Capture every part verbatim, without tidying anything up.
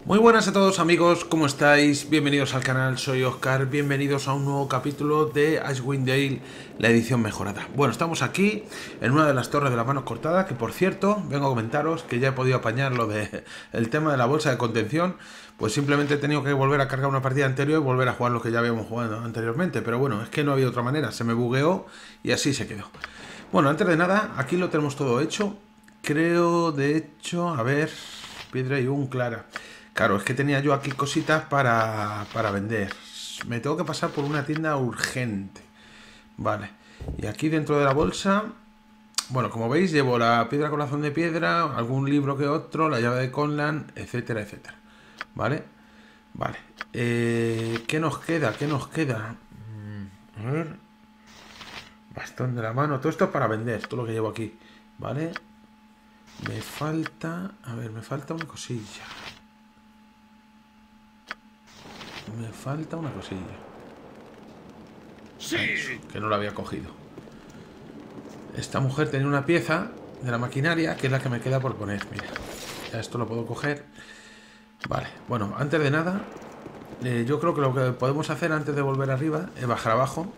Muy buenas a todos amigos, ¿cómo estáis? Bienvenidos al canal, soy Oscar, bienvenidos a un nuevo capítulo de Icewind Dale, la edición mejorada. Bueno, estamos aquí en una de las torres de las manos cortadas, que por cierto, vengo a comentaros que ya he podido apañar lo de el tema de la bolsa de contención, pues simplemente he tenido que volver a cargar una partida anterior y volver a jugar lo que ya habíamos jugado anteriormente, pero bueno, es que no había otra manera, se me bugueó y así se quedó. Bueno, antes de nada, aquí lo tenemos todo hecho, creo de hecho, a ver, piedra y un clara. Claro, es que tenía yo aquí cositas para, para vender. Me tengo que pasar por una tienda urgente. Vale. Y aquí dentro de la bolsa, bueno, como veis, llevo la piedra corazón de piedra, algún libro que otro, la llave de Conlan, etcétera, etcétera. ¿Vale? Vale. Eh, ¿Qué nos queda? ¿Qué nos queda? Mm, a ver. Bastón de la mano. Todo esto es para vender, todo lo que llevo aquí. ¿Vale? Me falta... A ver, me falta una cosilla. Me falta una cosilla. Sí. Eso, que no la había cogido. Esta mujer tenía una pieza de la maquinaria que es la que me queda por poner. Mira, ya esto lo puedo coger. Vale, bueno, antes de nada, eh, yo creo que lo que podemos hacer antes de volver arriba es bajar abajo.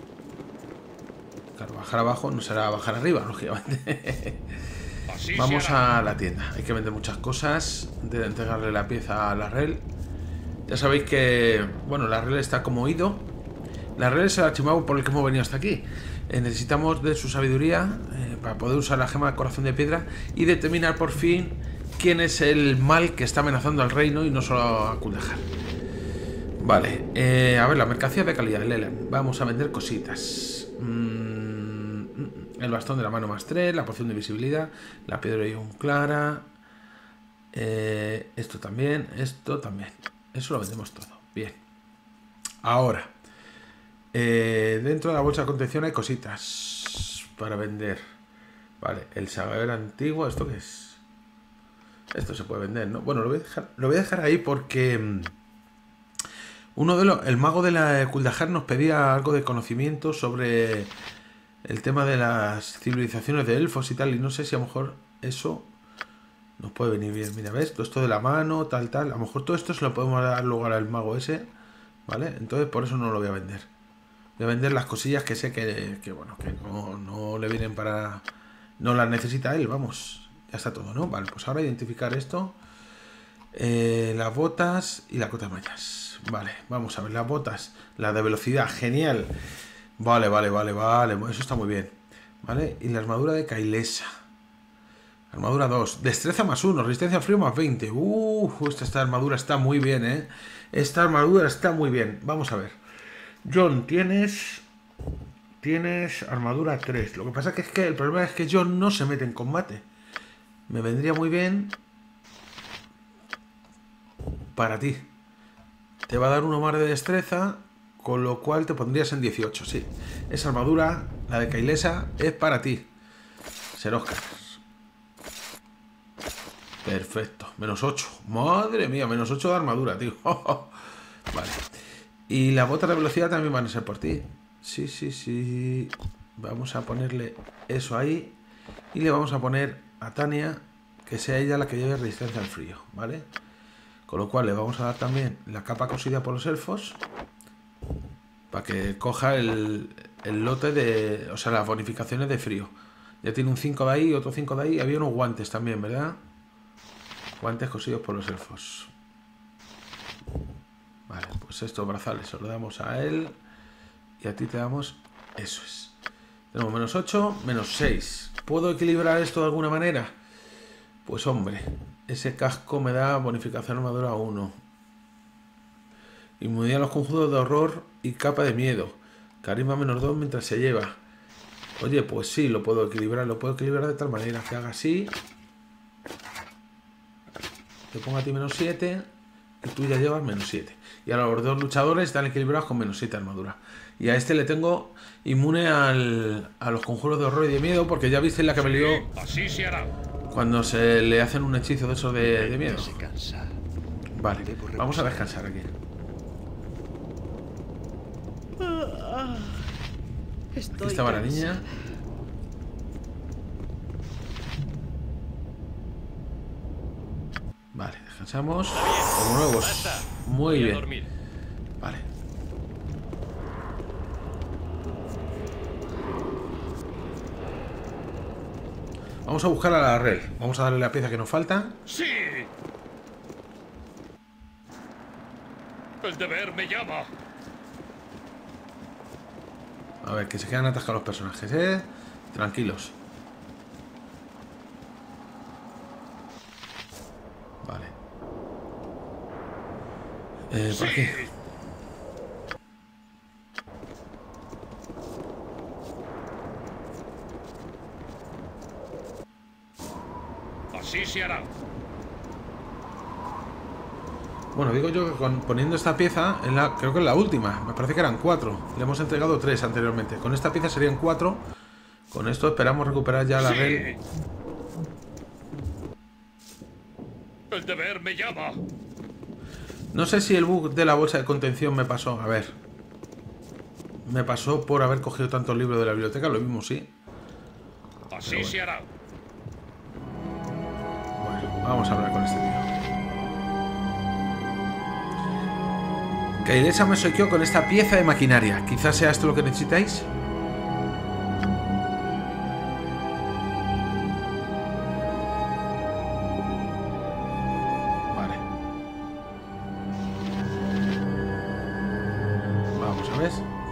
Claro, bajar abajo no será bajar arriba, lógicamente. Así Vamos se hará. a la tienda. Hay que vender muchas cosas. De entregarle la pieza a la rel. Ya sabéis que, bueno, la rel está como ido. La rel es el archimago por el que hemos venido hasta aquí. Eh, necesitamos de su sabiduría eh, para poder usar la gema de corazón de piedra y determinar por fin quién es el mal que está amenazando al reino y no solo a Kuldahar. Vale, eh, a ver, la mercancía de calidad de Leland. Vamos a vender cositas. Mm, el bastón de la mano más tres, la poción de visibilidad, la piedra y un clara. Eh, esto también, esto también. Eso lo vendemos todo. Bien. Ahora, eh, dentro de la bolsa de contención hay cositas para vender. Vale, el saber antiguo, ¿esto qué es? Esto se puede vender, ¿no? Bueno, lo voy a dejar, lo voy a dejar ahí porque uno de los, el mago de la Kuldahar nos pedía algo de conocimiento sobre el tema de las civilizaciones de elfos y tal, y no sé si a lo mejor eso nos puede venir bien. Mira, ¿ves? Todo esto de la mano, tal, tal. A lo mejor todo esto se lo podemos dar lugar al mago ese, ¿vale? Entonces por eso no lo voy a vender. Voy a vender las cosillas que sé que, que bueno, que no, no le vienen para... No las necesita él, vamos. Ya está todo, ¿no? Vale, pues ahora identificar esto. Eh, las botas y la cota de mallas. Vale, vamos a ver las botas. La de velocidad, genial. Vale, vale, vale, vale. Eso está muy bien. Vale, y la armadura de Kailesa. Armadura dos. Destreza más uno. Resistencia al frío más veinte. Uh, esta, esta armadura está muy bien, ¿eh? Esta armadura está muy bien. Vamos a ver. John, tienes... Tienes armadura tres. Lo que pasa que es que el problema es que John no se mete en combate. Me vendría muy bien... Para ti. Te va a dar uno más de destreza, con lo cual te pondrías en dieciocho, sí. Esa armadura, la de Kailesa, es para ti. Ser Oscar. Perfecto. Menos ocho. Madre mía, menos ocho de armadura, tío. Vale. Y las botas de velocidad también van a ser por ti. Sí, sí, sí. Vamos a ponerle eso ahí. Y le vamos a poner a Tania, que sea ella la que lleve resistencia al frío, ¿vale? Con lo cual le vamos a dar también la capa cosida por los elfos. Para que coja el, el lote de... O sea, las bonificaciones de frío. Ya tiene un cinco de ahí, otro cinco de ahí. Había unos guantes también, ¿verdad? Guantes cosidos por los elfos. Vale, pues estos brazales se los damos a él. Y a ti te damos... Eso es. Tenemos menos ocho, menos seis. ¿Puedo equilibrar esto de alguna manera? Pues hombre, ese casco me da bonificación armadura uno. Inmunidad a los conjuros de horror y capa de miedo. Carisma menos dos mientras se lleva. Oye, pues sí, lo puedo equilibrar. Lo puedo equilibrar de tal manera que haga así. Te pongo a ti menos siete. Y tú ya llevas menos siete. Y ahora los dos luchadores están equilibrados con menos siete armadura. Y a este le tengo inmune al, a los conjuros de horror y de miedo. Porque ya viste la que me lió. Así se hará. Cuando se le hacen un hechizo de esos de, de miedo. Vale, vamos a descansar aquí. Aquí estaba la niña. Vale, descansamos. Como nuevos. Muy bien. Vale. Vamos a buscar a la Rel. Vamos a darle la pieza que nos falta. ¡Sí! El deber me llama. A ver, que se quedan atascados los personajes, ¿eh? Tranquilos. Vale. Eh, ¿por qué? Así se hará. Bueno, digo yo que con, poniendo esta pieza, en la, creo que es la última. Me parece que eran cuatro. Le hemos entregado tres anteriormente. Con esta pieza serían cuatro. Con esto esperamos recuperar ya la Sí. Rel. El deber me llama. No sé si el bug de la bolsa de contención me pasó. A ver. Me pasó por haber cogido tantos libros de la biblioteca. Lo mismo sí. Así bueno. se hará. Bueno, vamos a hablar con este tío. Kaidesa me soqueó con esta pieza de maquinaria. Quizás sea esto lo que necesitáis. Vale. Vamos a ver.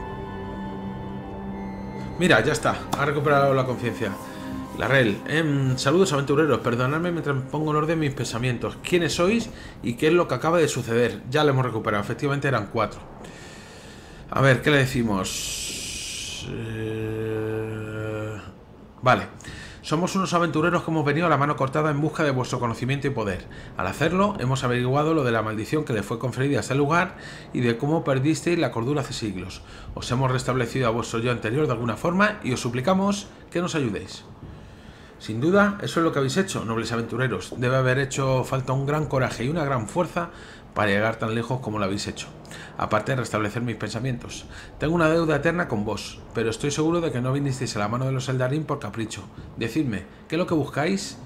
Mira, ya está. Ha recuperado la conciencia. La Rel. Eh, saludos aventureros. Perdonadme mientras pongo en orden mis pensamientos. ¿Quiénes sois y qué es lo que acaba de suceder? Ya lo hemos recuperado. Efectivamente eran cuatro. A ver, ¿qué le decimos? Eh... Vale. Somos unos aventureros que hemos venido a la mano cortada en busca de vuestro conocimiento y poder. Al hacerlo, hemos averiguado lo de la maldición que le fue conferida a este lugar y de cómo perdisteis la cordura hace siglos. Os hemos restablecido a vuestro yo anterior de alguna forma y os suplicamos que nos ayudéis. Sin duda, eso es lo que habéis hecho, nobles aventureros. Debe haber hecho falta un gran coraje y una gran fuerza para llegar tan lejos como lo habéis hecho. Aparte de restablecer mis pensamientos. Tengo una deuda eterna con vos, pero estoy seguro de que no vinisteis a la mano de los Eldarín por capricho. Decidme, ¿qué es lo que buscáis?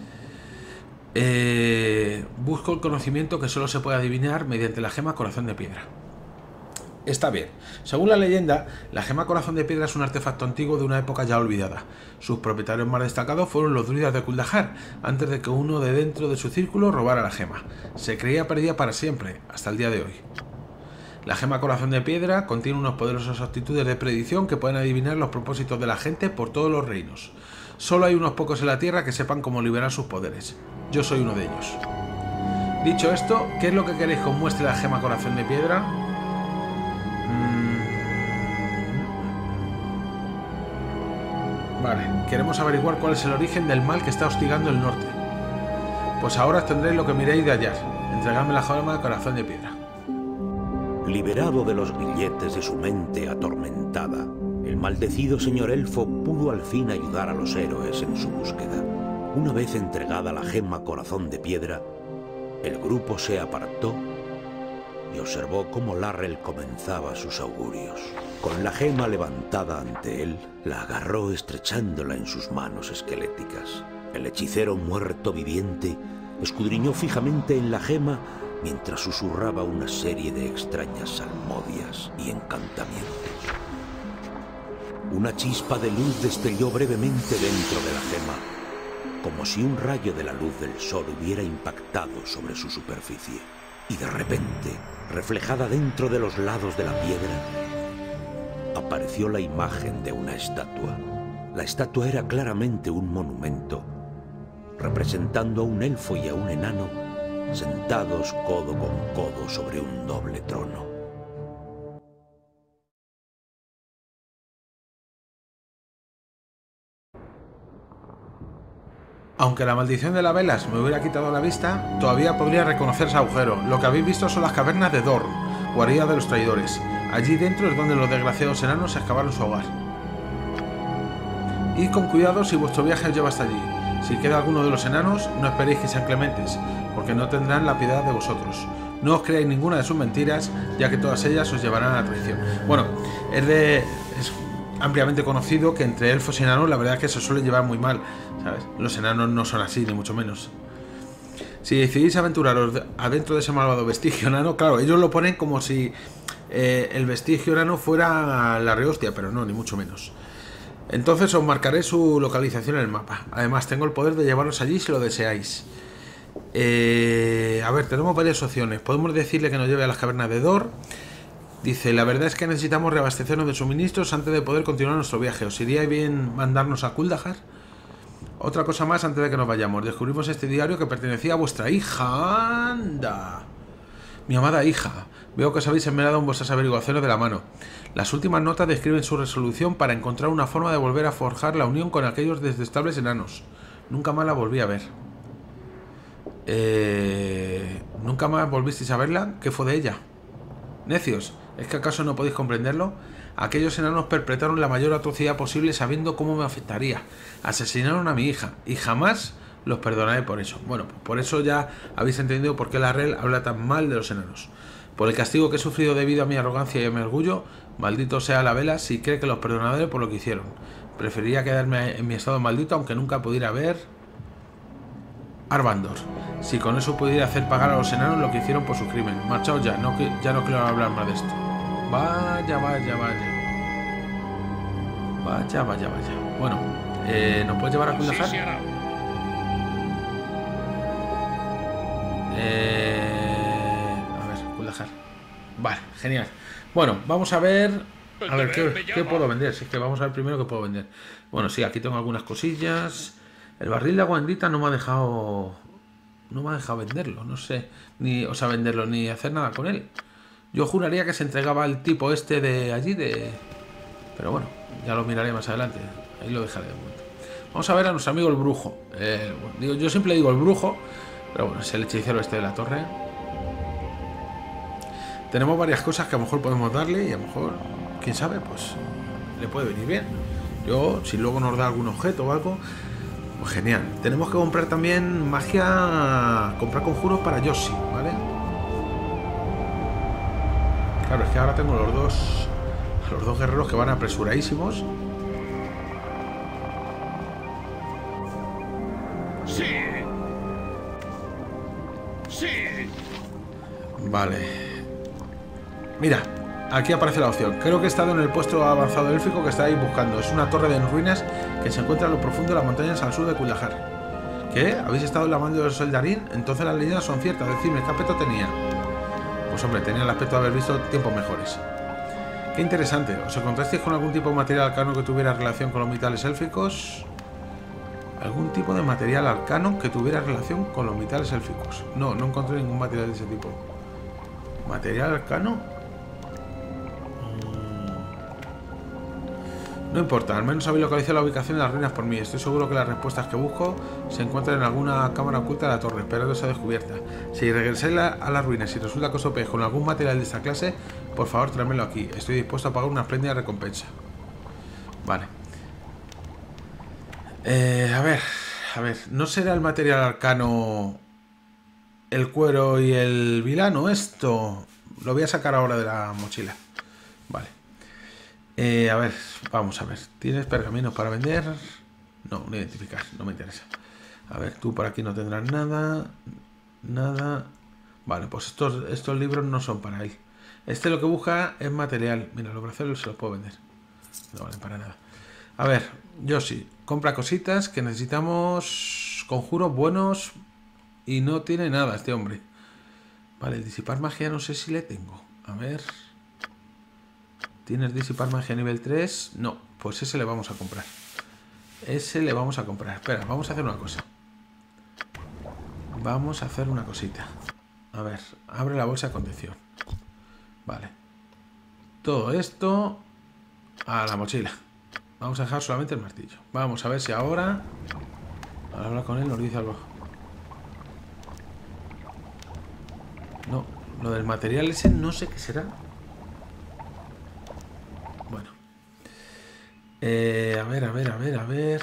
Eh, busco el conocimiento que solo se puede adivinar mediante la gema corazón de piedra. Está bien. Según la leyenda, la gema corazón de piedra es un artefacto antiguo de una época ya olvidada. Sus propietarios más destacados fueron los druidas de Kuldahar, antes de que uno de dentro de su círculo robara la gema. Se creía perdida para siempre, hasta el día de hoy. La gema corazón de piedra contiene unos poderosos aptitudes de predicción que pueden adivinar los propósitos de la gente por todos los reinos. Solo hay unos pocos en la tierra que sepan cómo liberar sus poderes. Yo soy uno de ellos. Dicho esto, ¿qué es lo que queréis que os muestre la gema corazón de piedra? Vale, queremos averiguar cuál es el origen del mal que está hostigando el norte. Pues ahora tendréis lo que miréis de hallar. Entregadme la gema de corazón de piedra. Liberado de los grilletes de su mente atormentada, el maldecido señor elfo pudo al fin ayudar a los héroes en su búsqueda. Una vez entregada la gema corazón de piedra, el grupo se apartó y observó cómo Larrel comenzaba sus augurios. Con la gema levantada ante él, la agarró estrechándola en sus manos esqueléticas. El hechicero muerto viviente escudriñó fijamente en la gema mientras susurraba una serie de extrañas salmodias y encantamientos. Una chispa de luz destelló brevemente dentro de la gema, como si un rayo de la luz del sol hubiera impactado sobre su superficie. Y de repente, reflejada dentro de los lados de la piedra, apareció la imagen de una estatua. La estatua era claramente un monumento, representando a un elfo y a un enano sentados codo con codo sobre un doble trono. Aunque la maldición de las velas me hubiera quitado la vista, todavía podría reconocer ese agujero. Lo que habéis visto son las cavernas de Dorn, guarida de los traidores. Allí dentro es donde los desgraciados enanos excavaron su hogar. Id con cuidado si vuestro viaje os lleva hasta allí. Si queda alguno de los enanos, no esperéis que sean clementes, porque no tendrán la piedad de vosotros. No os creáis ninguna de sus mentiras, ya que todas ellas os llevarán a la traición. Bueno, es de... Es ampliamente conocido que entre elfos y enanos la verdad es que se suele llevar muy mal, ¿sabes? Los enanos no son así, ni mucho menos. Si decidís aventuraros de- adentro de ese malvado vestigio enano, claro, ellos lo ponen como si eh, el vestigio enano fuera la rehostia, pero no, ni mucho menos. Entonces os marcaré su localización en el mapa. Además, tengo el poder de llevaros allí si lo deseáis. Eh, a ver, tenemos varias opciones. Podemos decirle que nos lleve a las cavernas de Dor. Dice, la verdad es que necesitamos reabastecernos de suministros antes de poder continuar nuestro viaje. ¿Os iría bien mandarnos a Kuldahar? Otra cosa más antes de que nos vayamos. Descubrimos este diario que pertenecía a vuestra hija. ¡Anda! Mi amada hija, veo que os habéis esmerado en vuestras averiguaciones de la mano. Las últimas notas describen su resolución para encontrar una forma de volver a forjar la unión con aquellos detestables enanos. Nunca más la volví a ver. Eh... ¿Nunca más volvisteis a verla? ¿Qué fue de ella? Necios, ¿es que acaso no podéis comprenderlo? Aquellos enanos perpetraron la mayor atrocidad posible sabiendo cómo me afectaría. Asesinaron a mi hija y jamás los perdonaré por eso. Bueno, pues por eso ya habéis entendido por qué la R E L habla tan mal de los enanos. Por el castigo que he sufrido debido a mi arrogancia y a mi orgullo, maldito sea la vela si cree que los perdonaré por lo que hicieron. Preferiría quedarme en mi estado maldito aunque nunca pudiera ver Arvandor. Si con eso pudiera hacer pagar a los enanos lo que hicieron por su crimen. Marchaos ya, no, ya no quiero hablar más de esto. Vaya, vaya, vaya. Vaya, vaya, vaya. Bueno, eh, ¿nos puedes llevar a Kuldahar? Así se hará. Eh, a ver, Kuldahar. Vale, genial. Bueno, vamos a ver. A ver, ¿qué, qué puedo vender? Si es que vamos a ver primero qué puedo vender. Bueno, sí, aquí tengo algunas cosillas. El barril de agua bendita no me ha dejado. No me ha dejado venderlo, no sé. Ni, o sea, venderlo, ni hacer nada con él. Yo juraría que se entregaba al tipo este de allí, de. Pero bueno, ya lo miraré más adelante. Ahí lo dejaré de momento. Vamos a ver a nuestro amigo el brujo. Eh, digo, yo siempre digo el brujo, pero bueno, es el hechicero este de la torre. Tenemos varias cosas que a lo mejor podemos darle y a lo mejor, quién sabe, pues le puede venir bien. Yo, si luego nos da algún objeto o algo, pues genial. Tenemos que comprar también magia, comprar conjuros para Yoshi, ¿vale? Claro, es que ahora tengo los dos, los dos guerreros que van apresuradísimos. Sí. Sí. Vale. Mira, aquí aparece la opción. Creo que he estado en el puesto avanzado élfico que estáis buscando. Es una torre de ruinas que se encuentra a lo profundo de las montañas al sur de Kuldahar. ¿Qué? ¿Habéis estado en la mano de los Eldarín? Entonces las leyendas son ciertas. Decidme, ¿qué aspecto tenía? Pues hombre, tenía el aspecto de haber visto tiempos mejores. Qué interesante. ¿Os encontrasteis con algún tipo de material arcano que tuviera relación con los metales élficos? ¿Algún tipo de material arcano que tuviera relación con los metales élficos? No, no encontré ningún material de ese tipo. ¿Material arcano? No importa, al menos habéis localizado la ubicación de las ruinas por mí. Estoy seguro que las respuestas que busco se encuentran en alguna cámara oculta de la torre, pero esa descubierta. Si regresáis a las ruinas y resulta que os topéis con algún material de esta clase, por favor tráemelo aquí. Estoy dispuesto a pagar una espléndida recompensa. Vale. Eh, a ver, a ver, ¿no será el material arcano el cuero y el vilano esto? Lo voy a sacar ahora de la mochila. Vale. Eh, a ver, vamos a ver. ¿Tienes pergaminos para vender? No, no identificar, no me interesa. A ver, tú por aquí no tendrás nada. Nada. Vale, pues estos, estos libros no son para él. Este lo que busca es material. Mira, los braceros se los puedo vender. No valen para nada. A ver, Yoshi, compra cositas que necesitamos conjuros buenos y no tiene nada este hombre. Vale, disipar magia no sé si le tengo. A ver... ¿Tienes disipar magia nivel tres? No, pues ese le vamos a comprar. Ese le vamos a comprar. Espera, vamos a hacer una cosa. Vamos a hacer una cosita. A ver, abre la bolsa de contención. Vale. Todo esto a la mochila. Vamos a dejar solamente el martillo. Vamos a ver si ahora, al hablar con él, nos dice algo. No, lo del material ese no sé qué será. Bueno. Eh, a ver, a ver, a ver, a ver.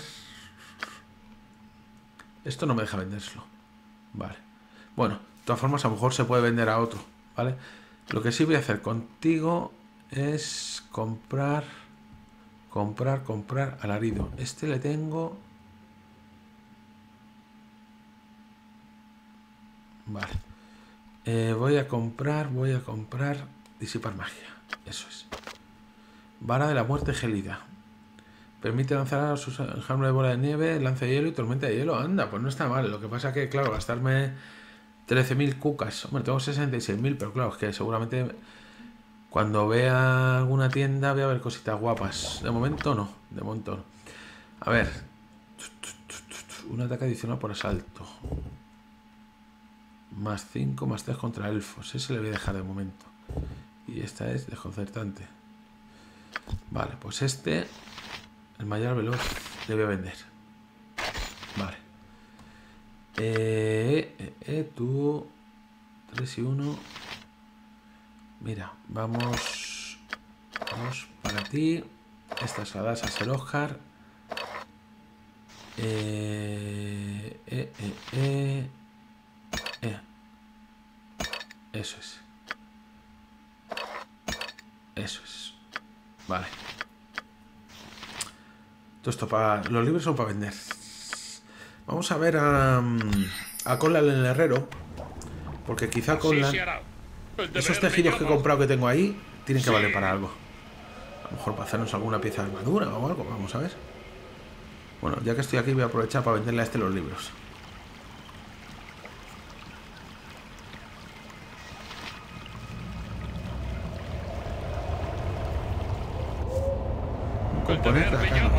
Esto no me deja vendérselo. Vale. Bueno, de todas formas a lo mejor se puede vender a otro, ¿vale? Lo que sí voy a hacer contigo es comprar, comprar, comprar alarido. Este le tengo... Vale. Eh, voy a comprar, voy a comprar... Disipar magia. Eso es. Vara de la muerte gélida. Permite lanzar a sus enjambres de bola de nieve, lanza de hielo y tormenta de hielo. Anda, pues no está mal. Lo que pasa que, claro, gastarme trece mil cucas. Hombre, tengo sesenta y seis mil, pero claro, es que seguramente cuando vea alguna tienda voy a ver cositas guapas. De momento no, de momento no. A ver. Un ataque adicional por asalto. Más cinco, más tres contra elfos. Ese le voy a dejar de momento. Y esta es desconcertante. Vale, pues este... El mayor veloz le voy a vender. Vale. Eh, eh, eh, tú... tres y uno. Mira, vamos... Vamos para ti. Estas la das a Ser Oscar. Eh, eh, eh, eh, eh. Eso es. Eso es. Vale. Todo esto para... Los libros son para vender. Vamos a ver a... A Conlan el herrero. Porque quizá Conlan... Esos tejidos que he comprado que tengo ahí tienen que valer para algo. A lo mejor para hacernos alguna pieza de armadura o algo. Vamos a ver. Bueno, ya que estoy aquí voy a aprovechar para venderle a este los libros. Componente de acá,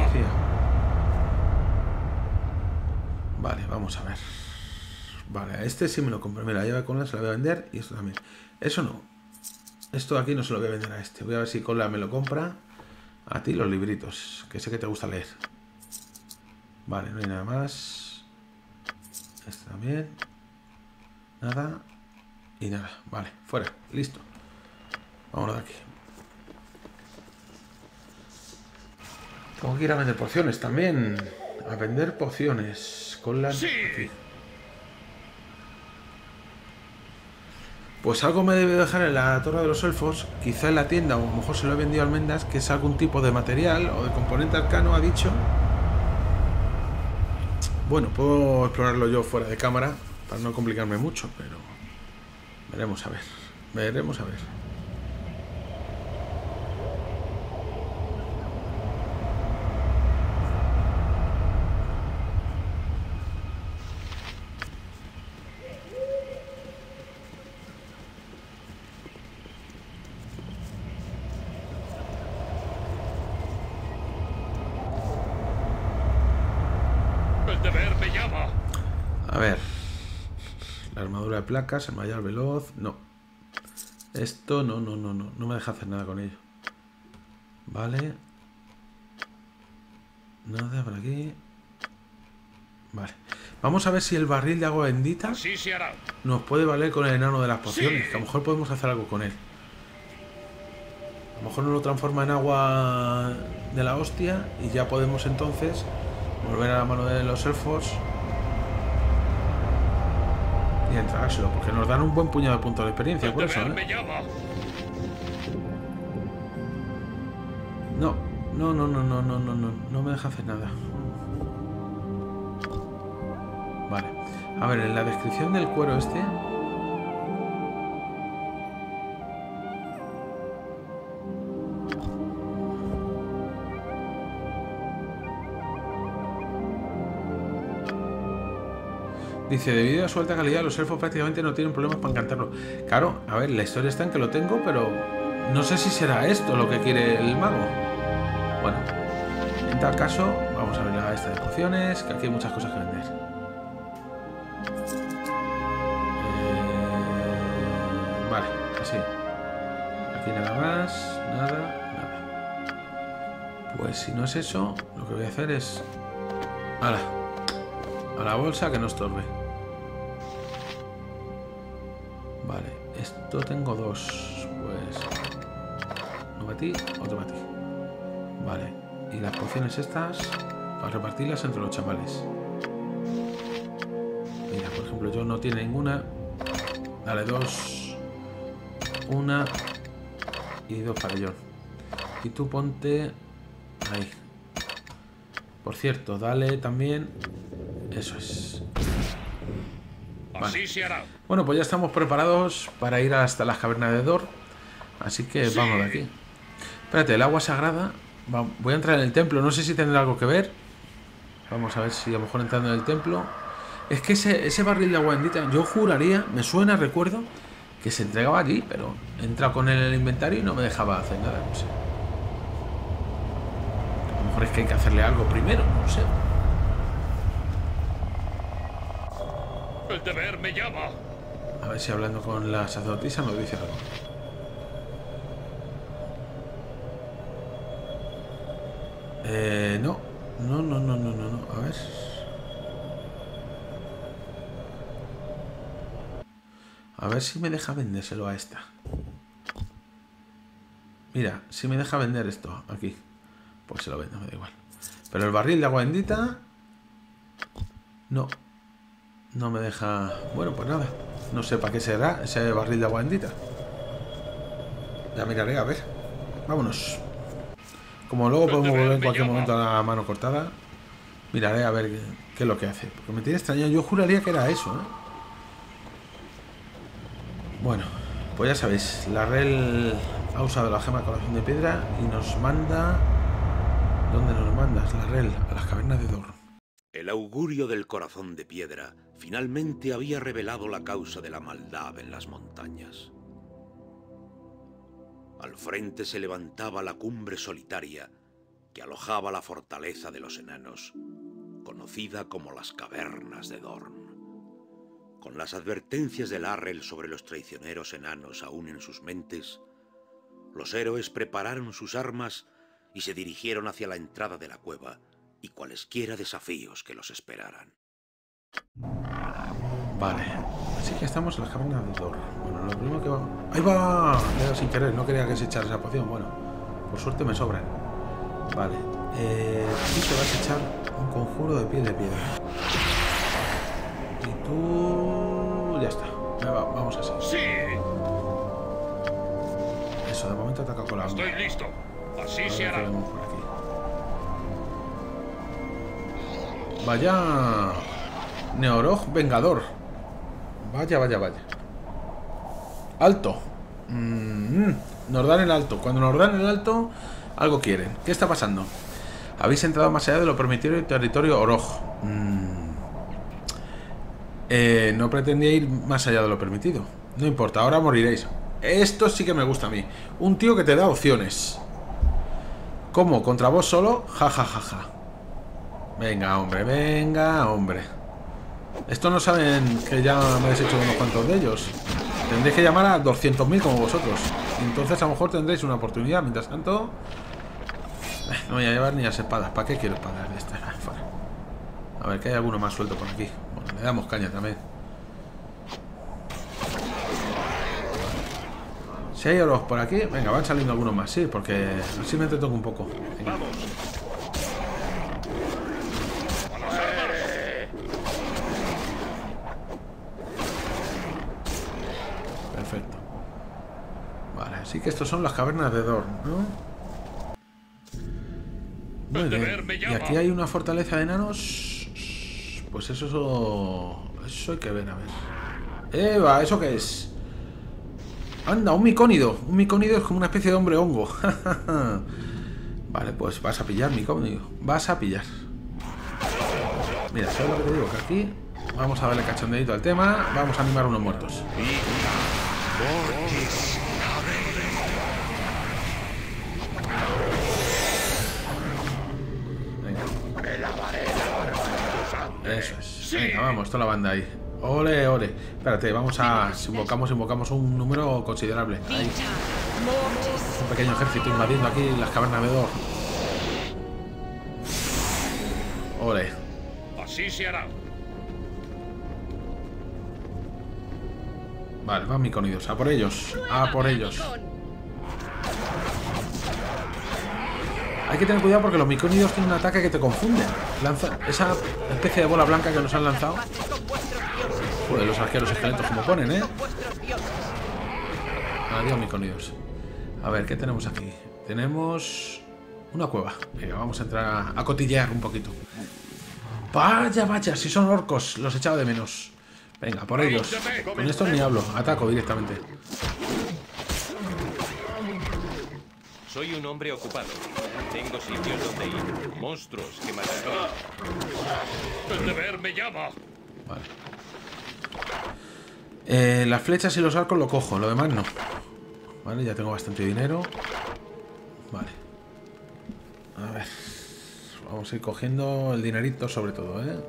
vale, vamos a ver. Vale, a este sí me lo compro. Mira, la llave Conlan se la voy a vender y esto también. Eso no. Esto de aquí no se lo voy a vender a este. Voy a ver si Conlan me lo compra. A ti los libritos, que sé que te gusta leer. Vale, no hay nada más. Este también. Nada. Y nada. Vale, fuera. Listo. Vámonos de aquí. Tengo que ir a vender pociones también. A vender pociones. Con la... Sí. Aquí. Pues algo me debe dejar en la Torre de los Elfos. Quizá en la tienda, o a lo mejor se lo he vendido a Almendas, que es algún tipo de material o de componente arcano, ha dicho. Bueno, puedo explorarlo yo fuera de cámara para no complicarme mucho, pero veremos a ver. Veremos a ver. A ver, la armadura de placas, el mallar veloz, no. Esto no, no, no, no, no me deja hacer nada con ello. Vale. Nada por aquí. Vale. Vamos a ver si el barril de agua bendita nos puede valer con el enano de las pociones, sí. Que a lo mejor podemos hacer algo con él. A lo mejor nos lo transforma en agua de la hostia y ya podemos entonces volver a la mano de los elfos y entregárselo, porque nos dan un buen puñado de puntos de experiencia por eso, ¿eh? No, no, no, no, no, no, no, no, no me deja hacer nada. Vale, a ver, en la descripción del cuero este dice, debido a su alta calidad, los elfos prácticamente no tienen problemas para encantarlo. Claro, a ver, la historia está en que lo tengo, pero no sé si será esto lo que quiere el mago. Bueno, en tal caso, vamos a ver la esta de pociones, que aquí hay muchas cosas que vender. Eh, vale, así. Aquí nada más, nada, nada. Pues si no es eso, lo que voy a hacer es... ¡Hala! A la bolsa que no estorbe. Vale, esto tengo dos. Pues... uno para ti, otro para ti. Vale, y las pociones estas para repartirlas entre los chavales. Mira, por ejemplo, yo no tiene ninguna. Dale dos. Una. Y dos para yo. Y tú ponte... ahí. Por cierto, dale también... Eso es. Así Vale. se hará. Bueno, pues ya estamos preparados para ir hasta las cavernas de Dor. Así que Sí. vamos de aquí. Espérate, el agua sagrada. Va- voy a entrar en el templo. No sé si tendrá algo que ver. Vamos a ver si a lo mejor entrando en el templo. Es que ese, ese barril de agua bendita, yo juraría, me suena, recuerdo, que se entregaba allí, pero he entrado con él en el inventario y no me dejaba hacer nada. No sé. A lo mejor es que hay que hacerle algo primero, no sé. El deber me llama. A ver si hablando con la sacerdotisa nos dice algo. Eh, no. No, no, no, no, no, no. A ver. A ver si me deja vendérselo a esta. Mira, si me deja vender esto aquí. Pues se lo vendo, me da igual. Pero el barril de agua bendita... No. No me deja... Bueno, pues nada. No sé para qué será ese barril de agua bendita. Ya miraré, a ver. Vámonos. Como luego podemos volver en cualquier momento a la mano cortada, miraré a ver qué, qué es lo que hace. Porque me tiene extraño. Yo juraría que era eso, ¿eh? Bueno, pues ya sabéis. La Rel ha usado la gema de corazón de piedra y nos manda... ¿Dónde nos mandas, la Rel? A las cavernas de Dor. El augurio del corazón de piedra finalmente había revelado la causa de la maldad en las montañas. Al frente se levantaba la cumbre solitaria que alojaba la fortaleza de los enanos, conocida como las cavernas de Dorn. Con las advertencias de Larrel sobre los traicioneros enanos aún en sus mentes, los héroes prepararon sus armas y se dirigieron hacia la entrada de la cueva y cualesquiera desafíos que los esperaran. Vale, así que estamos en las cavernas de Dor. Bueno, lo primero que va... ¡Ahí va! Le he dado sin querer, no quería que se echara esa poción. Bueno, por suerte me sobran. Vale, eh, aquí te vas a echar un conjuro de piel de piedra. Y tú... ya está. Me va, vamos así. Sí. Eso, de momento ataca con la... Estoy listo. Así A ver se qué hará. vemos por aquí. Vaya... Neorog Vengador. Vaya, vaya, vaya. Alto. Mm, nos dan el alto. Cuando nos dan el alto, algo quieren. ¿Qué está pasando? Habéis entrado más allá de lo permitido en el territorio Orog. Mm. Eh, no pretendía ir más allá de lo permitido. No importa, ahora moriréis. Esto sí que me gusta a mí. Un tío que te da opciones. ¿Cómo? ¿Contra vos solo? Ja, ja, ja, ja. Venga, hombre, venga, hombre. Estos no saben que ya me habéis hecho unos cuantos de ellos. Tendréis que llamar a doscientos mil como vosotros. Entonces a lo mejor tendréis una oportunidad. Mientras tanto... No voy a llevar ni las espadas. ¿Para qué quiero espadas de estas? Fuera. A ver, que hay alguno más suelto por aquí. Bueno, le damos caña también. Si hay oros por aquí, venga, van saliendo algunos más, sí, porque así me entretengo un poco. Venga. Vamos. Perfecto. Vale, así que estos son las cavernas de Dorn, ¿no? Muy El bien. deber me Y llama. aquí hay una fortaleza de enanos. Pues eso, eso hay que ver, a ver. Eva, ¿eso qué es? Anda, un micónido. Un micónido es como una especie de hombre hongo. Vale, pues vas a pillar, micónido. Vas a pillar. Mira, ¿sabes lo que te digo? Que aquí vamos a darle cachondeito al tema. Vamos a animar a unos muertos. Venga. Eso es. Venga, vamos, toda la banda ahí. Ole, ole. Espérate, vamos a... Si invocamos, invocamos un número considerable. Ahí. Un pequeño ejército invadiendo aquí las cavernas de Dor. Ole. Así se hará. Vale, van miconidos. A por ellos. A por ellos. Hay que tener cuidado porque los micónidos tienen un ataque que te confunde. Lanza esa especie de bola blanca que nos han lanzado. Joder, los arqueros esqueletos como ponen, ¿eh? Adiós, micónidos. A ver, ¿qué tenemos aquí? Tenemos una cueva. Venga, vamos a entrar a, a cotillear un poquito. Vaya, vaya, si son orcos. Los he echado de menos. Venga, por ellos. Con esto ni hablo, ataco directamente. Soy un hombre ocupado. Tengo sitios donde ir. Monstruos que matar. El deber me llama. Vale. Eh, las flechas y los arcos lo cojo, lo demás no. Vale, ya tengo bastante dinero. Vale. A ver. Vamos a ir cogiendo el dinerito sobre todo, ¿eh?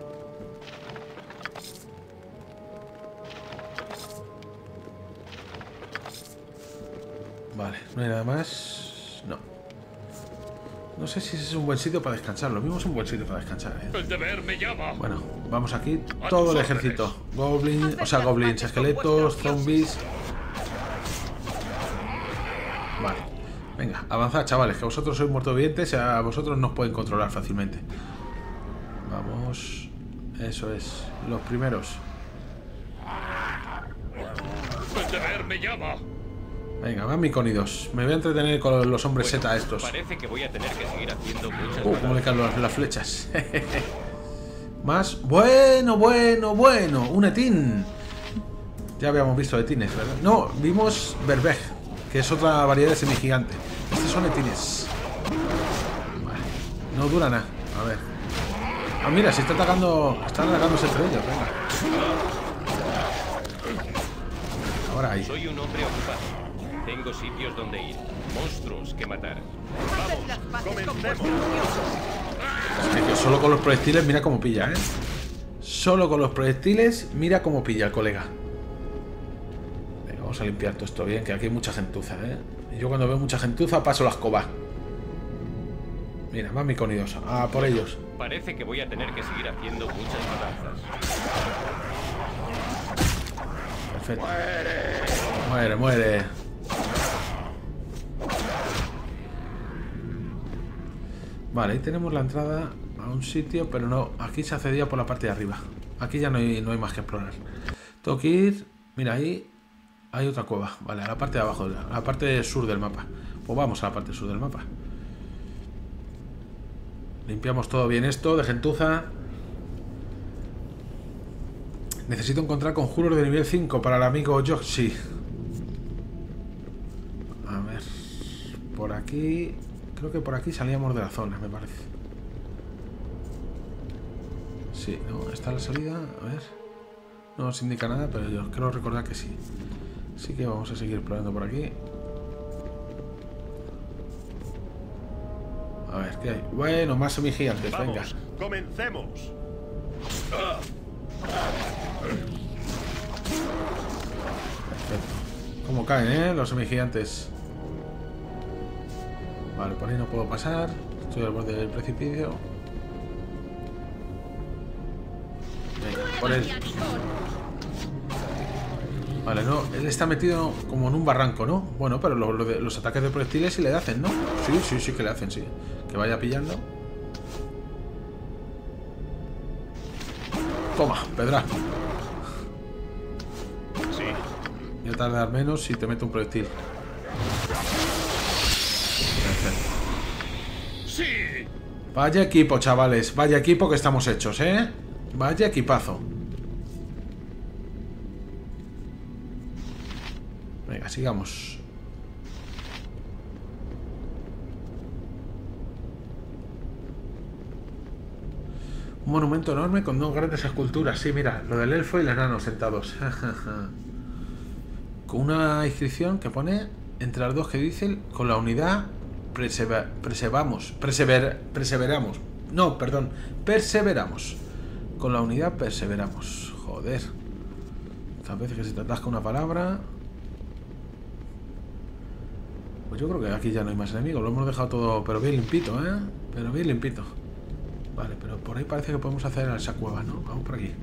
Vale, no hay nada más. No. No sé si ese es un buen sitio para descansar. Lo mismo es un buen sitio para descansar, ¿eh? El deber me llama. Bueno, vamos aquí. Todo el ejército. Goblins, o sea, goblins, esqueletos, zombies. Vale. Venga, avanzad, chavales, que vosotros sois muertovivientes y a vosotros nos pueden controlar fácilmente. Vamos. Eso es. Los primeros. El deber me llama. Venga, van micónidos. Me voy a entretener con los hombres Bueno, seta estos. Parece que voy a tener que seguir haciendo muchas Uh, cómo le batallas. caen las, las flechas. Más. Bueno, bueno, bueno. Un etín. Ya habíamos visto etines, ¿verdad? No, vimos Berbeg, que es otra variedad de semigigante. Estos son etines. Vale. No dura nada. A ver. Ah, mira, se está atacando. Están atacándose entre ellos. Venga. Ahora ahí. Soy un hombre ocupado. Tengo sitios donde ir. Monstruos que matar. Es que solo con los proyectiles mira cómo pilla, ¿eh? Solo con los proyectiles mira cómo pilla el colega. Venga, vamos a limpiar todo esto bien, que aquí hay mucha gentuza, ¿eh? Y yo cuando veo mucha gentuza paso la escoba. Mira, más micónidos. Ah, por ellos. Parece que voy a tener que seguir haciendo muchas balanzas. Perfecto. Muere, muere. Vale, ahí tenemos la entrada a un sitio, pero no, aquí se accedía por la parte de arriba. Aquí ya no hay, no hay más que explorar. Tengo que ir, mira, ahí hay otra cueva, vale, a la parte de abajo, a la parte sur del mapa. Pues vamos a la parte sur del mapa. Limpiamos todo bien esto de gentuza. Necesito encontrar conjuros de nivel cinco para el amigo Yoshi. A ver, por aquí... Creo que por aquí salíamos de la zona, me parece. Sí, no, está la salida. A ver. No nos indica nada, pero yo creo recordar que sí. Así que vamos a seguir explorando por aquí. A ver, ¿qué hay? Bueno, más semigigantes, venga. Vamos, comencemos. Perfecto. ¿Cómo caen, eh? Los semigigantes. Vale, por ahí no puedo pasar. Estoy al borde del precipicio. Venga, por él. Vale, no, él está metido como en un barranco, ¿no? Bueno, pero lo, lo de, los ataques de proyectiles sí le hacen, ¿no? Sí, sí, sí que le hacen, sí. Que vaya pillando. Toma, pedra. Sí. Voy a tardar menos si te meto un proyectil. Perfecto. Sí. Vaya equipo, chavales. Vaya equipo que estamos hechos, ¿eh? Vaya equipazo. Venga, sigamos. Un monumento enorme con dos grandes esculturas. Sí, mira, lo del elfo y el enano sentados. Con una inscripción que pone entre las dos que dicen con la unidad preserva, preservamos, persever, perseveramos. No, perdón, perseveramos. Con la unidad perseveramos. Joder. Muchas veces que se te atasca una palabra. Pues yo creo que aquí ya no hay más enemigos. Lo hemos dejado todo, pero bien limpito, ¿eh? Pero bien limpito. Vale, pero por ahí parece que podemos hacer esa cueva, ¿no? Vamos por aquí.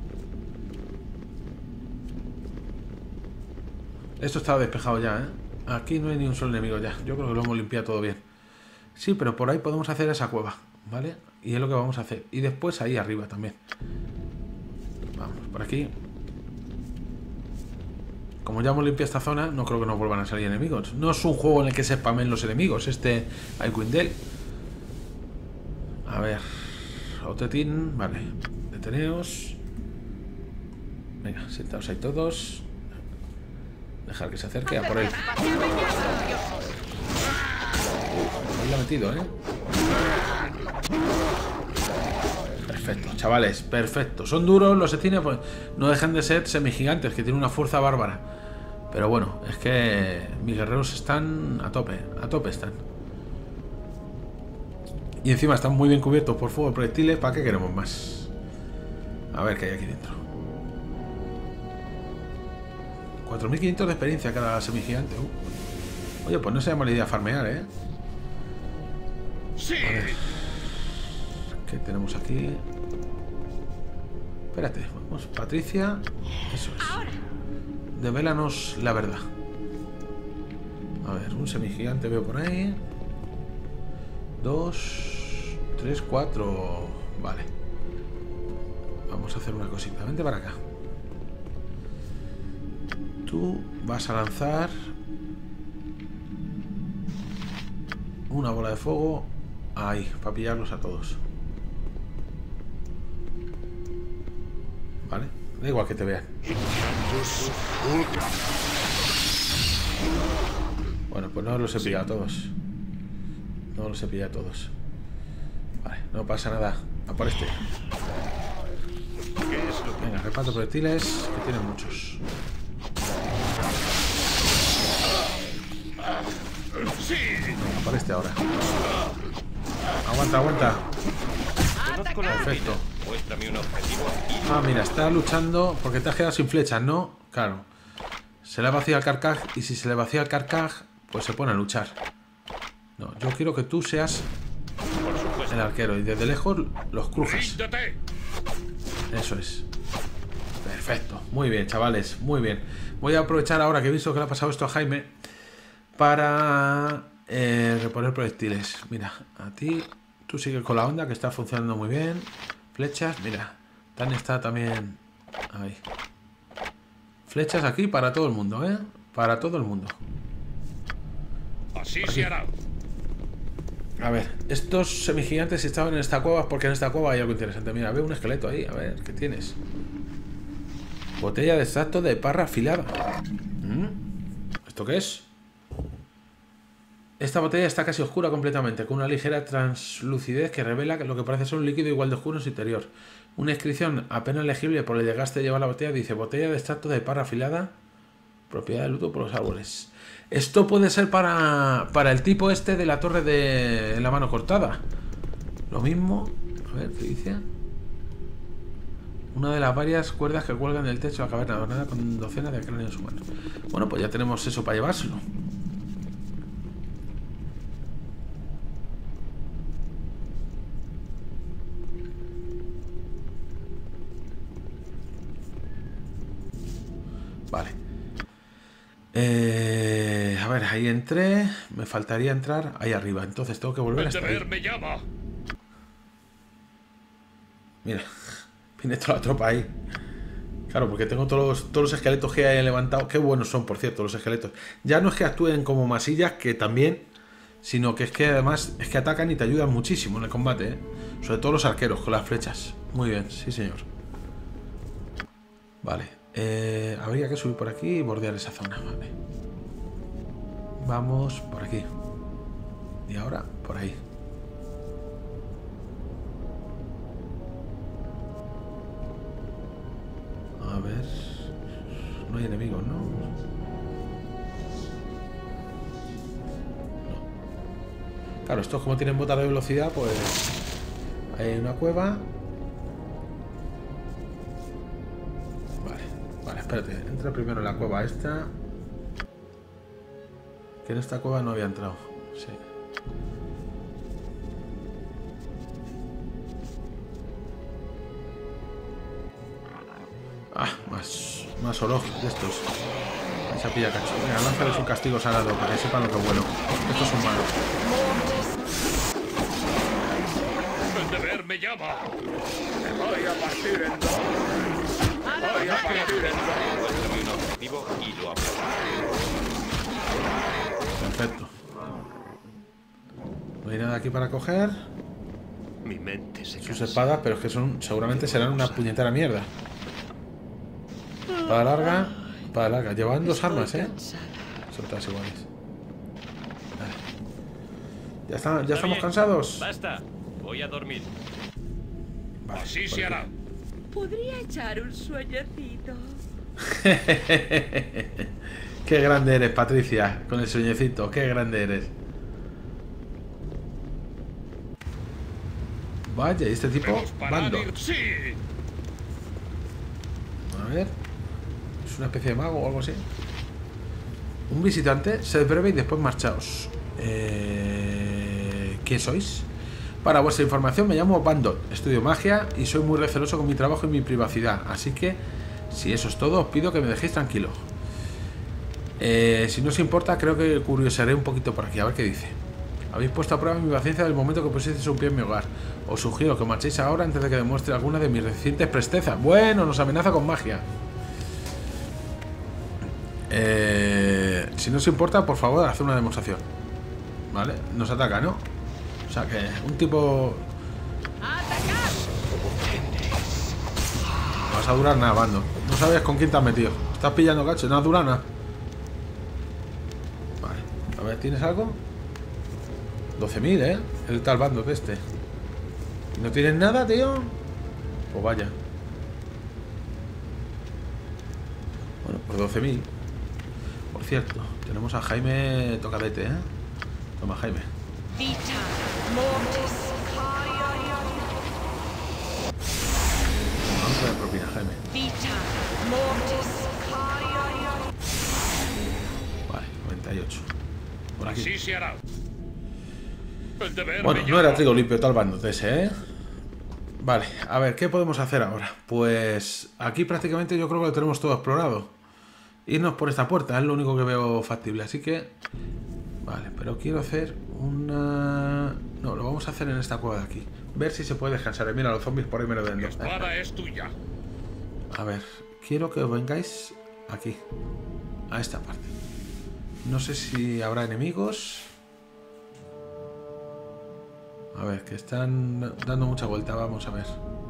Esto estaba despejado ya, ¿eh? Aquí no hay ni un solo enemigo ya. Yo creo que lo hemos limpiado todo bien. Sí, pero por ahí podemos hacer esa cueva, ¿vale? Y es lo que vamos a hacer. Y después ahí arriba también. Vamos, por aquí. Como ya hemos limpiado esta zona, no creo que nos vuelvan a salir enemigos. No es un juego en el que se spamen los enemigos, este Icewind Dale. A ver. Otetín, vale. Deteneos. Venga, sentaos ahí todos. Dejar que se acerque a por él. Ahí lo ha metido, ¿eh? Perfecto, chavales, perfecto. Son duros los Ecines, pues no dejan de ser semigigantes, que tienen una fuerza bárbara. Pero bueno, es que mis guerreros están a tope, a tope están. Y encima están muy bien cubiertos por fuego de proyectiles. ¿Para qué queremos más? A ver qué hay aquí dentro. cuatro mil quinientos de experiencia cada semigigante. Uh. Oye, pues no sea mala idea farmear, ¿eh? Sí. A ver. ¿Qué tenemos aquí? Espérate, vamos, Patricia. Eso es. Devélanos la verdad. A ver, un semigigante veo por ahí. Dos, tres, cuatro. Vale. Vamos a hacer una cosita. Vente para acá. Tú vas a lanzar una bola de fuego ahí, para pillarlos a todos. Vale, da igual que te vean. Bueno, pues no los he pillado a todos. No los he pillado a todos. Vale, no pasa nada. A por este. Venga, reparto proyectiles, que tienen muchos. Venga, por este ahora. Aguanta, aguanta. Perfecto. Ah, mira, está luchando porque te has quedado sin flechas, ¿no? Claro. Se le ha vaciado el carcaj y si se le vacía el carcaj, pues se pone a luchar. No, yo quiero que tú seas el arquero y desde lejos los crujas. Eso es. Perfecto. Muy bien, chavales. Muy bien. Voy a aprovechar ahora que he visto que le ha pasado esto a Jaime para eh, reponer proyectiles. Mira, a ti, tú sigue con la onda que está funcionando muy bien. Flechas, mira. Tan está también ahí. Flechas aquí para todo el mundo, ¿eh? Para todo el mundo. Así se hará. A ver, estos semigigantes estaban en esta cueva porque en esta cueva hay algo interesante. Mira, veo un esqueleto ahí. A ver, ¿qué tienes? Botella de extracto de parra afilada. ¿Mm? ¿Esto qué es? Esta botella está casi oscura completamente, con una ligera translucidez que revela lo que parece ser un líquido igual de oscuro en su interior. Una inscripción apenas legible por el desgaste de llevar la botella dice: botella de extracto de parra afilada, propiedad de luto por los árboles. Esto puede ser para, para el tipo este de la torre de la mano cortada. Lo mismo. A ver, ¿qué dice? Una de las varias cuerdas que cuelgan del techo de la caverna, adornada con docenas de cráneos humanos. Bueno, pues ya tenemos eso para llevárselo. Vale. Eh, a ver, ahí entré. Me faltaría entrar ahí arriba. Entonces tengo que volver hasta ahí. Me llama. Mira, viene toda la tropa ahí. Claro, porque tengo todos los, todos los esqueletos que hay levantados. Qué buenos son, por cierto, los esqueletos. Ya no es que actúen como masillas, que también, sino que es que además es que atacan y te ayudan muchísimo en el combate, ¿eh? Sobre todo los arqueros con las flechas. Muy bien, sí señor. Vale. Eh, habría que subir por aquí y bordear esa zona, vale. Vamos por aquí. Y ahora por ahí. A ver. No hay enemigos, ¿no? No. Claro, estos como tienen botas de velocidad, pues hay una cueva. Espérate, entra primero en la cueva esta. Que en esta cueva no había entrado. Sí. Ah, más, más olor de estos. Esa pilla cacho. Venga, lánzales un castigo salado para que sepan lo que es bueno. Estos son malos. El deber me llama. Me voy a partir en dos. Voy a partir en dos. Un objetivo y lo aplico. Perfecto. No hay nada aquí para coger. Mi mente se Sus cansa. espadas, pero es que son seguramente serán una puñetera mierda. Espada larga, espada larga. Llevan dos armas, ¿eh? Son todas iguales. Vale. ¿Ya, está, ya estamos cansados? Basta. Voy a dormir. Vale, Así se hará. Podría echar un sueñecito. Qué grande eres, Patricia, con el sueñecito. Qué grande eres. Vaya, ¿y este tipo? Bando. Sí. A ver. ¿Es una especie de mago o algo así? Un visitante, sed breve y después marchaos. Eh... ¿Quién sois? Para vuestra información, me llamo Bandot, estudio magia y soy muy receloso con mi trabajo y mi privacidad. Así que, si eso es todo, os pido que me dejéis tranquilo. Eh, si no os importa, creo que curiosaré un poquito por aquí, a ver qué dice. Habéis puesto a prueba mi paciencia del momento que pusisteis un pie en mi hogar. Os sugiero que marchéis ahora antes de que demuestre alguna de mis recientes prestezas. Bueno, nos amenaza con magia. Eh, si no os importa, por favor, haced una demostración. Vale, nos ataca, ¿no? O sea que un tipo... No vas a durar nada, Bando. No sabes con quién te has metido. Estás pillando cacho, no has durado nada. Vale, a ver, ¿tienes algo? doce mil, ¿eh? El tal Bando de este. ¿Y no tienes nada, tío? Pues vaya. Bueno, pues doce mil. Por cierto, tenemos a Jaime Tocadete, ¿eh? Toma, Jaime. Vamos a ver propina, Jaime. Vale, noventa y ocho. Por aquí. Así se hará. El deber Bueno, me no era llama. trigo limpio tal Bando de ese, ¿eh? Vale, a ver, ¿qué podemos hacer ahora? Pues aquí prácticamente yo creo que lo tenemos todo explorado. Irnos por esta puerta es lo único que veo factible, así que... Vale, pero quiero hacer una... No, lo vamos a hacer en esta cueva de aquí. Ver si se puede descansar. Mira, los zombies por ahí me lo den. Mi espada es tuya. A ver, quiero que os vengáis aquí. A esta parte. No sé si habrá enemigos. A ver, que están dando mucha vuelta. Vamos a ver.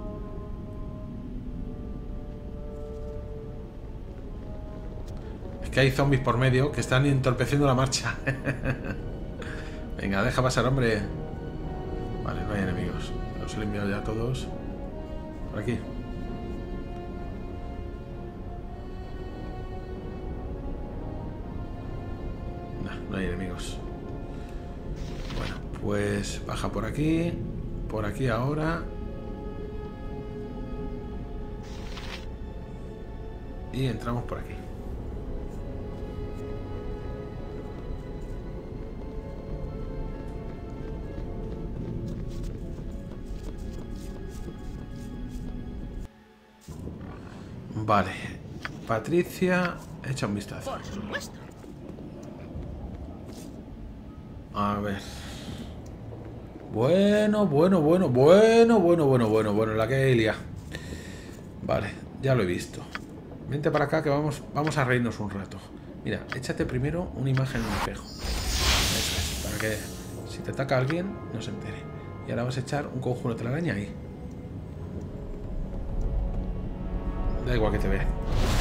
Es que hay zombies por medio que están entorpeciendo la marcha. Venga, deja pasar, hombre. Vale, no hay enemigos. Los he limpiado ya todos. Por aquí. No, no hay enemigos. Bueno, pues baja por aquí. Por aquí ahora. Y entramos por aquí. Vale. Patricia, echa un vistazo. Por supuesto. A ver. Bueno, bueno, bueno, bueno, bueno, bueno, bueno, bueno, la que Elia. Vale, ya lo he visto. Vente para acá que vamos, vamos a reírnos un rato. Mira, échate primero una imagen en un espejo. Eso es, para que si te ataca alguien no se entere. Y ahora vas a echar un conjuro de telaraña ahí. Da igual que te vea.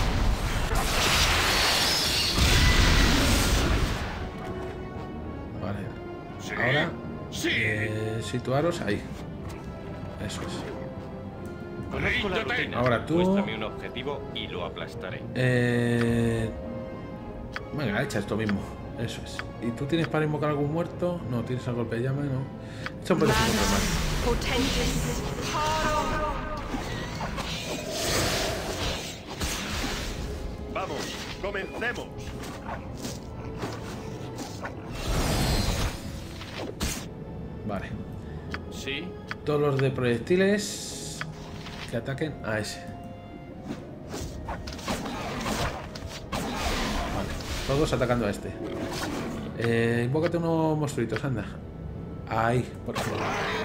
Vale. Sí. Ahora Sí. eh, situaros ahí. Eso es. Conozco la Ríndete. rutina. Ahora tú. Muéstrame un objetivo y lo aplastaré. Eh... Venga, echa esto mismo. Eso es. ¿Y tú tienes para invocar algún muerto? No, tienes el golpe de llama, no. Echa un protegido normal. Vamos, comencemos. Vale. ¿Sí? Todos los de proyectiles que ataquen a ese. Vale. Todos atacando a este. Eh, invócate unos monstruitos, anda. Ahí, por ejemplo.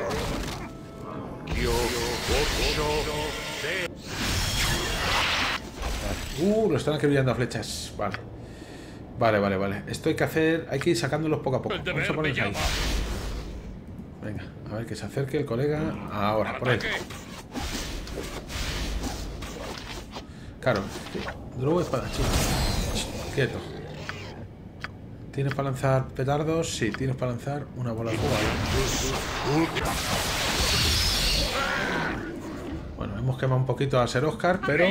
Vale. Uh, lo están acribillando a flechas. Vale. Vale, vale, vale. Esto hay que hacer. Hay que ir sacándolos poco a poco. El Vamos a deber me ponerlos ahí. llama. Venga, a ver que se acerque el colega. Ahora, por ahí. Ataque. Claro, Drow espadachín. Quieto. ¿Tienes para lanzar petardos? Sí, tienes para lanzar una bola de fuego. Bueno, hemos quemado un poquito a Ser Oscar, pero...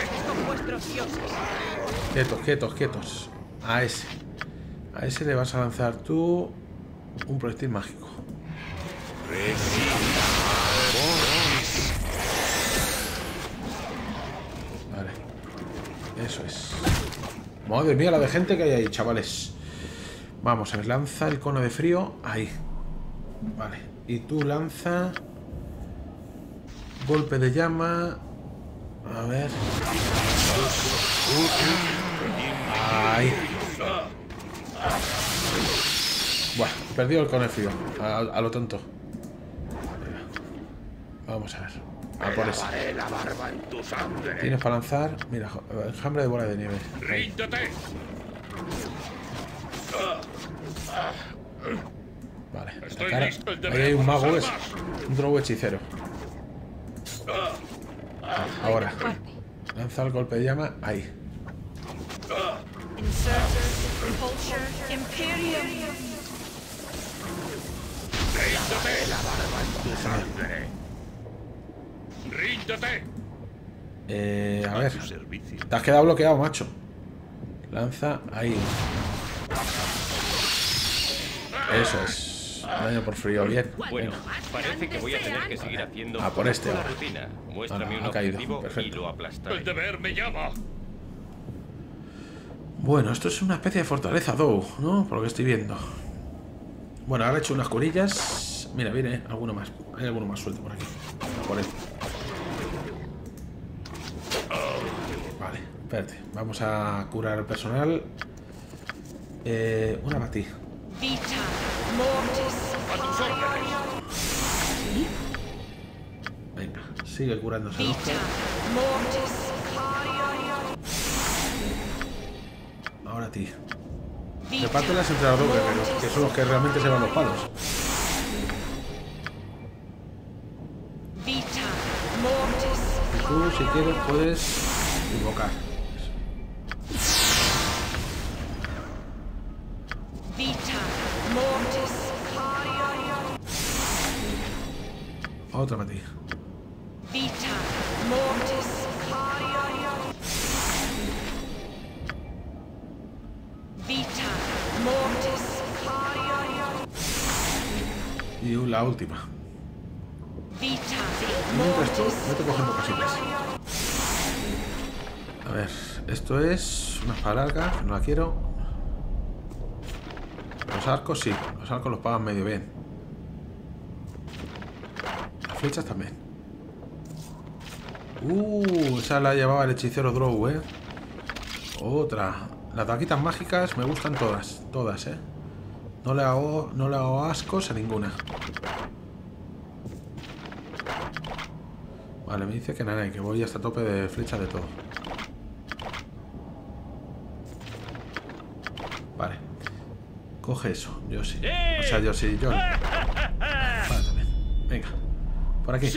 Quietos, quietos, quietos. A ese. A ese le vas a lanzar tú un proyectil mágico. Vale. Eso es. Madre mía, la de gente que hay ahí, chavales. Vamos a ver, lanza el cono de frío. Ahí. Vale. Y tú lanza... golpe de llama. A ver. Ahí. Bueno, perdió el cono de frío. A, a lo tonto. Vamos a ver. A por ese. Tienes para lanzar. Mira, enjambre de bola de nieve. Ahí. Vale, atacar. Ahí hay un mago, es un Drow hechicero. Ahora, lanza el golpe de llama. Ahí. Eh, a ver, te has quedado bloqueado, macho. Lanza ahí. Eso es. Daño por frío, bien. Bueno, parece que voy a tener que seguir haciendo ah, por este la ahora. rutina. Muéstrame Ah, no, un ha caído. objetivo Perfecto. y lo aplastaré. El deber me llama. Bueno, esto es una especie de fortaleza Drow, ¿no? Por lo que estoy viendo. Bueno, ahora he hecho unas curillas. Mira, viene alguno más. Hay alguno más suelto por aquí. Por él. Vale, espérate. Vamos a curar al personal. Eh, una para ti. Venga, sigue curándose. ¿No? Ahora a ti. Repártelas entre los dos guerreros, que son los que realmente se van los palos. Y tú, si quieres, puedes invocar. Otra para ti. Y la última. Mientras tú, vete cogiendo cositas. A ver, esto es una espada larga, que no la quiero. Los arcos sí, los arcos los pagan medio bien. Las flechas también. Uh, esa la llevaba el hechicero Drow, eh. Otra. Las daguitas mágicas me gustan todas, todas, eh. No le hago, no le hago ascos a ninguna. Vale, me dice que nada, que voy hasta tope de flechas de todo. Vale. Coge eso, yo sí. O sea, yo sí, yo no. Vale, también. Venga. Por aquí. Sí.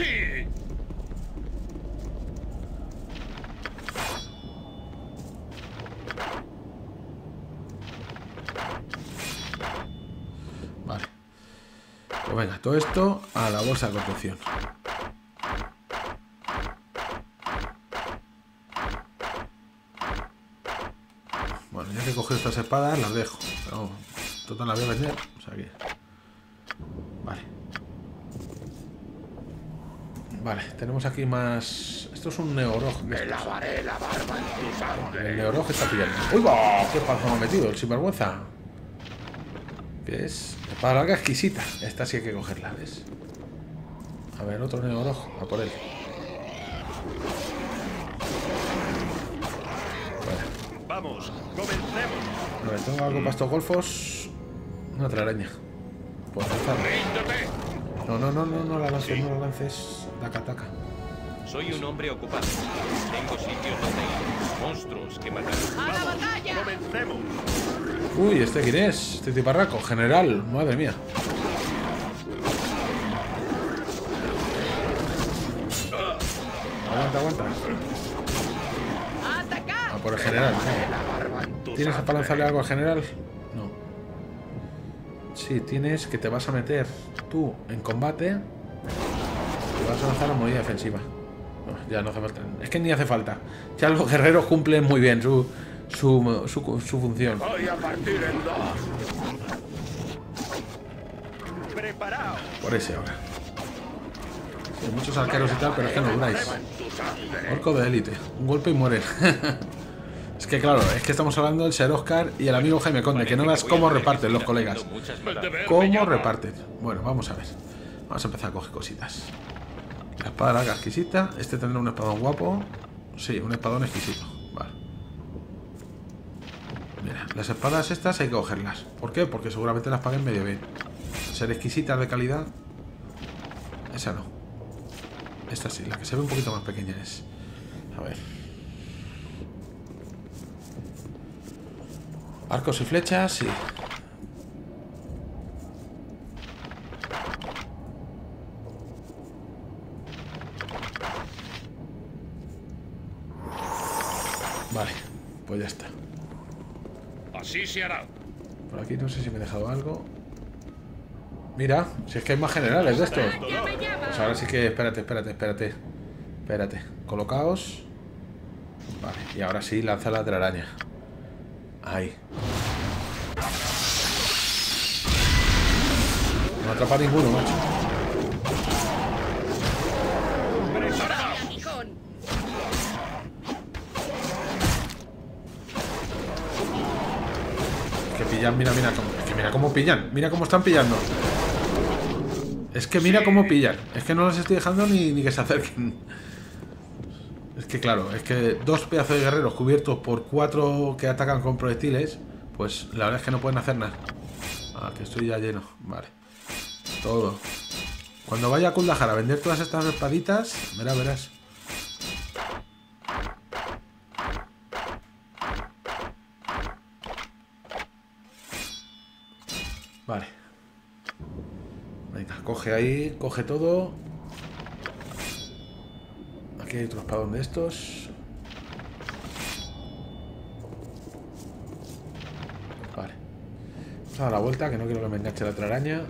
Vale. Pues venga, todo esto a la bolsa de contención. Bueno, ya que he cogido estas espadas, las dejo. Pero total las voy a vender. O sea que... Vale. Vale, tenemos aquí más... Esto es un Neorog. Me lavaré la barba en tu sangre. El Neorog está pillando. ¡Uy, va! ¡Qué paso me ha metido! El sinvergüenza. ¿Qué es? Espada larga exquisita. Esta sí hay que cogerla, ¿ves? A ver, otro Neorog. A por él. Vale. Vamos, comencemos. A ver, tengo algo para estos golfos. Una telaraña. Pues lanzarla. Ríndete. No, no, no, no, no la lances, no la lances. Taca, taca. Soy un hombre ocupado. Tengo sitios donde ir. Monstruos que matar. Comencemos. Uy, ¿este quién es? Este tiparraco. General. Madre mía. Aguanta, aguanta. por el general. ¿No? ¿Tienes para lanzarle algo al general? No. Sí, tienes que te vas a meter tú en combate. Te vas a lanzar a movida defensiva. No, ya no hace falta. Es que ni hace falta. Ya los guerreros cumplen muy bien su, su, su, su función. Voy a partir en dos. ¡Preparaos! Por ese ahora. Sí, muchos arqueros y tal, pero es que no duráis. Orco de élite. Un golpe y muere. Es que claro, es que estamos hablando del Ser Oscar y el amigo Jaime Conde, que no veas cómo reparten los colegas. Cómo reparten. Bueno, vamos a ver. Vamos a empezar a coger cositas. La espada larga exquisita. Este tendrá un espadón guapo. Sí, un espadón exquisito. Vale. Mira, las espadas estas hay que cogerlas. ¿Por qué? Porque seguramente las paguen medio bien. Ser exquisitas de calidad. Esa no. Esta sí, la que se ve un poquito más pequeña es. A ver. Arcos y flechas, sí. Vale, pues ya está. Así se hará. Por aquí no sé si me he dejado algo. Mira, si es que hay más generales de estos. Pues ahora sí que... Espérate, espérate, espérate. Espérate. Colocaos. Vale, y ahora sí, lanza la telaraña. Ahí. No atrapa ninguno, macho. Que pillan, mira, mira cómo, es que mira cómo pillan, mira cómo están pillando. Es que mira cómo pillan. Es que no los estoy dejando ni, ni que se acerquen. Es que claro, es que dos pedazos de guerreros cubiertos por cuatro que atacan con proyectiles, pues la verdad es que no pueden hacer nada. Ah, que estoy ya lleno. Vale. Todo. Cuando vaya a Kuldahar a vender todas estas espaditas, verás, verás. Vale. Venga, coge ahí, coge todo. Aquí hay otro espadón de estos. Vale. Vamos a dar la vuelta, que no quiero que me enganche la otra araña.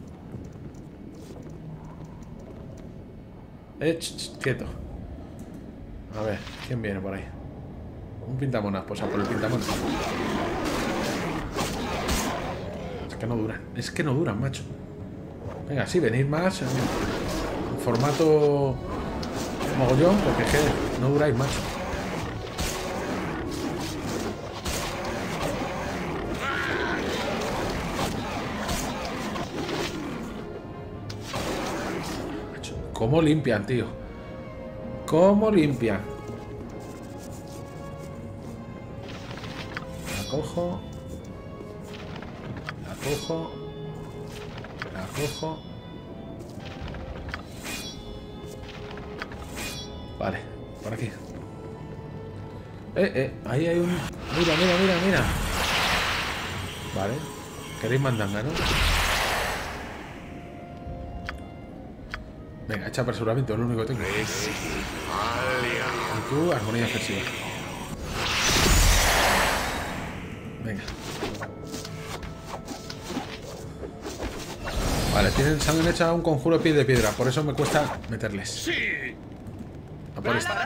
Eh, ch, ch, quieto. A ver, ¿quién viene por ahí? Un pintamonas, pues a por el pintamonas. Es que no duran, es que no duran, macho. Venga, sí, venid más en, en formato mogollón, porque es que no duráis, macho. Macho, ¿cómo limpian, tío? ¿Cómo limpian? La cojo. La cojo. La cojo. Vale, por aquí. Eh, eh, ahí hay un... Mira, mira, mira, mira. Vale. ¿Queréis mandanga, no? Venga, echa apresuramiento, es lo único que tengo. Y tú, armonía defensiva. Venga. Vale, tienen, se han hecho un conjuro de pie de piedra, por eso me cuesta meterles. ¡Sí! A por esta.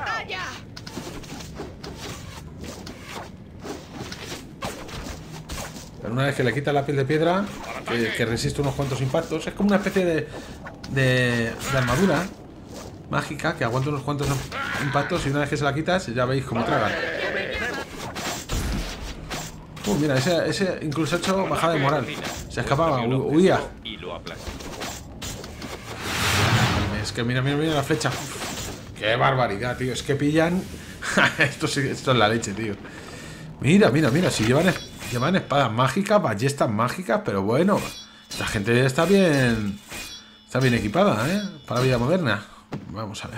Pero una vez que le quitas la piel de piedra, que, que resiste unos cuantos impactos, es como una especie de, de, de armadura mágica que aguanta unos cuantos impactos y una vez que se la quitas, ya veis cómo traga. Uh, mira, ese, ese incluso ha hecho bajada de moral. Se escapaba, hu huía. Es que mira, mira, mira la flecha. Qué barbaridad, tío. Es que pillan. esto, sí, esto es la leche, tío. Mira, mira, mira. Si llevan, llevan espadas mágicas, ballestas mágicas, pero bueno. Esta gente está bien. Está bien equipada, ¿eh? Para la vida moderna. Vamos a ver.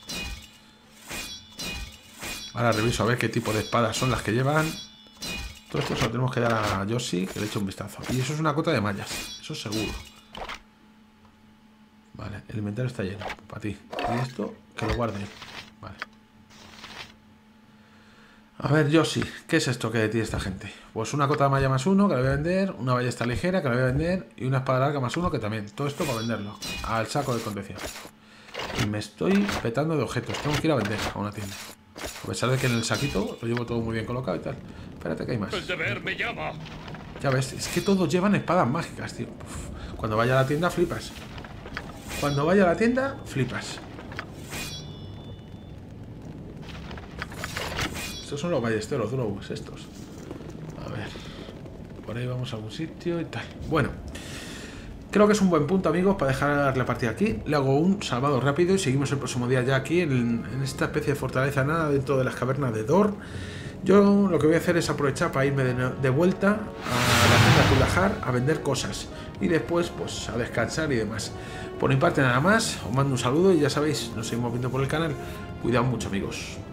Ahora reviso a ver qué tipo de espadas son las que llevan. Todo esto se lo tenemos que dar a Yoshi, que le eche un vistazo. Y eso es una cota de mallas. Eso es seguro. Vale, el inventario está lleno. Para ti. Y esto, que lo guarde. Vale. A ver, yo sí. ¿Qué es esto que tiene esta gente? Pues una cota de malla más uno que la voy a vender, una ballesta ligera que la voy a vender y una espada larga más uno que también. Todo esto para venderlo al saco de contención. Y me estoy petando de objetos. Tengo que ir a vender a una tienda. A pesar de que en el saquito lo llevo todo muy bien colocado y tal. Espérate que hay más. El deber me llama. Ya ves, es que todos llevan espadas mágicas, tío. Uf, cuando vaya a la tienda flipas. Cuando vaya a la tienda flipas. Estos son los ballesteros, drows estos. A ver. Por ahí vamos a algún sitio y tal. Bueno. Creo que es un buen punto, amigos, para dejar la partida aquí. Le hago un salvado rápido y seguimos el próximo día ya aquí en, en esta especie de fortaleza nada dentro de las cavernas de Dor. Yo lo que voy a hacer es aprovechar para irme de, de vuelta a la tienda Kuldahar a vender cosas. Y después, pues, a descansar y demás. Por mi parte nada más, os mando un saludo y ya sabéis, nos seguimos viendo por el canal. Cuidado mucho, amigos.